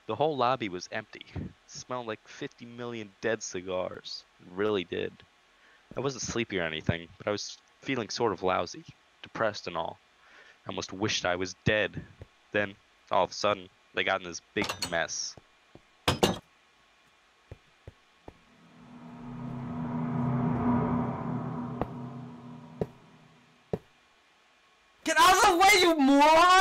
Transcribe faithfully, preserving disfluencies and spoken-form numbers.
The whole lobby was empty. It smelled like fifty million dead cigars. It really did. I wasn't sleepy or anything, but I was feeling sort of lousy, depressed and all. I almost wished I was dead. Then, all of a sudden, they got in this big mess. Get out of the way, you moron!